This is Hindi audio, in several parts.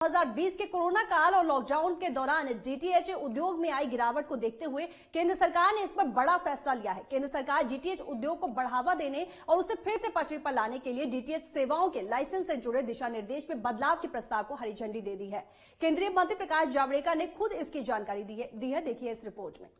2020 के कोरोना काल और लॉकडाउन के दौरान डीटीएच उद्योग में आई गिरावट को देखते हुए केंद्र सरकार ने इस पर बड़ा फैसला लिया है। केंद्र सरकार डीटीएच उद्योग को बढ़ावा देने और उसे फिर से पटरी पर लाने के लिए डीटीएच सेवाओं के लाइसेंस से जुड़े दिशा निर्देश में बदलाव के प्रस्ताव को हरी झंडी दे दी है। केंद्रीय मंत्री प्रकाश जावड़ेकर ने खुद इसकी जानकारी दी है। देखिए इस रिपोर्ट में।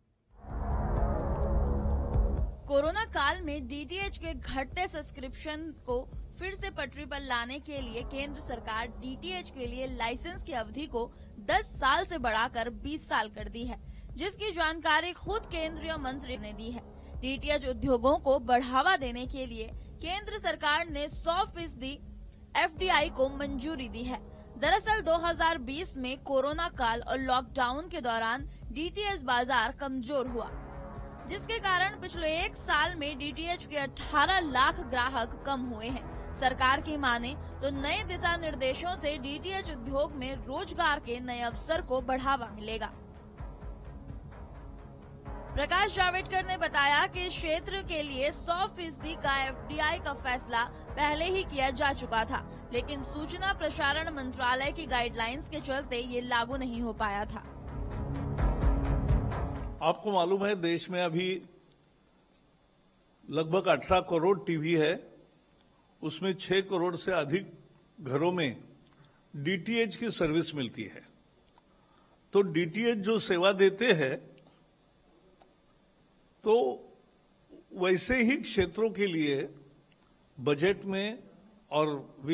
कोरोना काल में डीटीएच के घटते सब्सक्रिप्शन को फिर से पटरी पर लाने के लिए केंद्र सरकार डीटीएच के लिए लाइसेंस की अवधि को 10 साल से बढ़ाकर 20 साल कर दी है, जिसकी जानकारी खुद केंद्रीय मंत्री ने दी है। डीटीएच उद्योगों को बढ़ावा देने के लिए केंद्र सरकार ने 100% एफडीआई को मंजूरी दी है। दरअसल 2020 में कोरोना काल और लॉकडाउन के दौरान डीटीएच बाजार कमजोर हुआ, जिसके कारण पिछले 1 साल में डीटीएच के 18 लाख ग्राहक कम हुए हैं। सरकार की माने तो नए दिशा निर्देशों से डीटीएच उद्योग में रोजगार के नए अवसर को बढ़ावा मिलेगा। प्रकाश जावड़ेकर ने बताया कि इस क्षेत्र के लिए 100% का एफडीआई का फैसला पहले ही किया जा चुका था, लेकिन सूचना प्रसारण मंत्रालय की गाइडलाइंस के चलते ये लागू नहीं हो पाया था। आपको मालूम है देश में अभी लगभग 18 करोड़ टीवी है, उसमें 6 करोड़ से अधिक घरों में डीटीएच की सर्विस मिलती है। तो डीटीएच जो सेवा देते हैं तो वैसे ही क्षेत्रों के लिए बजट में और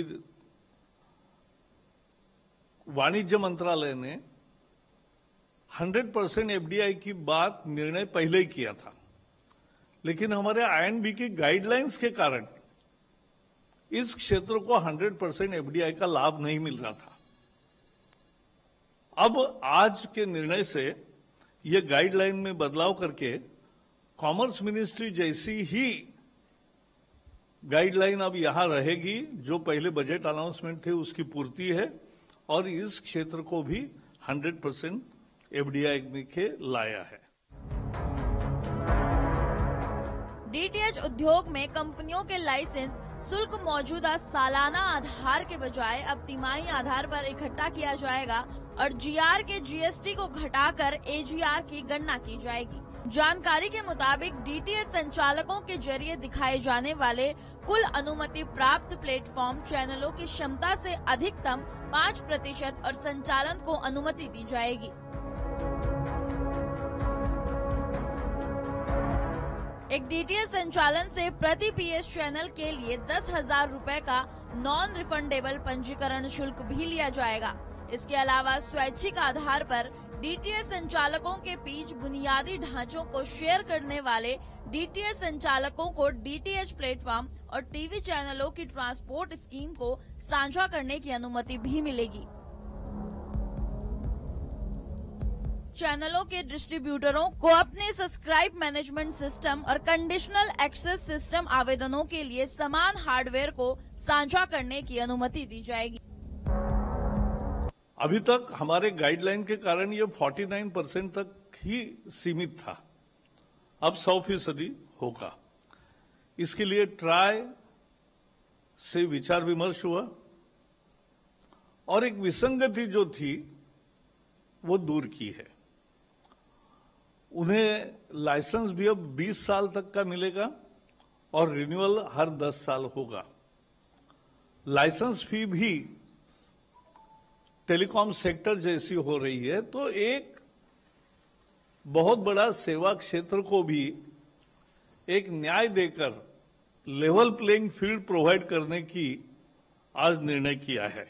वाणिज्य मंत्रालय ने 100% एफडीआई की बात निर्णय पहले ही किया था, लेकिन हमारे आईएनबी की गाइडलाइंस के कारण इस क्षेत्र को 100% एफडीआई का लाभ नहीं मिल रहा था। अब आज के निर्णय से यह गाइडलाइन में बदलाव करके कॉमर्स मिनिस्ट्री जैसी ही गाइडलाइन अब यहां रहेगी, जो पहले बजट अनाउंसमेंट थे उसकी पूर्ति है, और इस क्षेत्र को भी 100% एफडीआई के लाया है। डीटीएच उद्योग में कंपनियों के लाइसेंस शुल्क मौजूदा सालाना आधार के बजाय अब तिमाही आधार पर इकट्ठा किया जाएगा और जीआर के जीएसटी को घटाकर एजीआर की गणना की जाएगी। जानकारी के मुताबिक डीटीएच संचालकों के जरिए दिखाए जाने वाले कुल अनुमति प्राप्त प्लेटफॉर्म चैनलों की क्षमता से अधिकतम 5% और संचालन को अनुमति दी जाएगी। एक डीटीएच संचालन से प्रति पीएस चैनल के लिए 10,000 रूपए का नॉन रिफंडेबल पंजीकरण शुल्क भी लिया जाएगा। इसके अलावा स्वैच्छिक आधार पर डीटीएच संचालकों के बीच बुनियादी ढांचों को शेयर करने वाले डीटीएच संचालकों को डीटीएच प्लेटफॉर्म और टीवी चैनलों की ट्रांसपोर्ट स्कीम को साझा करने की अनुमति भी मिलेगी। चैनलों के डिस्ट्रीब्यूटरों को अपने सब्सक्राइब मैनेजमेंट सिस्टम और कंडीशनल एक्सेस सिस्टम आवेदनों के लिए समान हार्डवेयर को साझा करने की अनुमति दी जाएगी। अभी तक हमारे गाइडलाइन के कारण ये 49% तक ही सीमित था, अब 100% होगा। इसके लिए ट्राई से विचार विमर्श हुआ और एक विसंगति जो थी वो दूर की है। उन्हें लाइसेंस भी अब 20 साल तक का मिलेगा और रिन्यूअल हर 10 साल होगा। लाइसेंस फी भी टेलीकॉम सेक्टर जैसी हो रही है, तो एक बहुत बड़ा सेवा क्षेत्र को भी एक न्याय देकर लेवल प्लेइंग फील्ड प्रोवाइड करने की आज निर्णय किया है।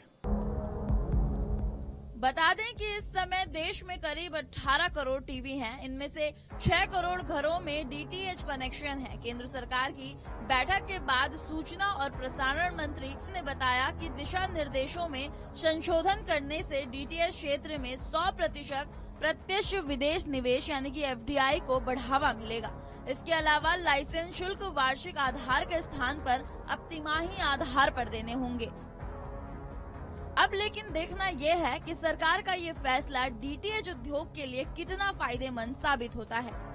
बता दें कि इस समय देश में करीब 18 करोड़ टीवी हैं। इनमें से 6 करोड़ घरों में डीटीएच कनेक्शन है। केंद्र सरकार की बैठक के बाद सूचना और प्रसारण मंत्री ने बताया कि दिशा निर्देशों में संशोधन करने से डीटीएच क्षेत्र में 100% प्रत्यक्ष विदेश निवेश यानी कि एफडीआई को बढ़ावा मिलेगा। इसके अलावा लाइसेंस शुल्क वार्षिक आधार के स्थान पर अब तिमाही आधार पर देने होंगे। अब लेकिन देखना यह है कि सरकार का ये फैसला डीटीएच उद्योग के लिए कितना फायदेमंद साबित होता है।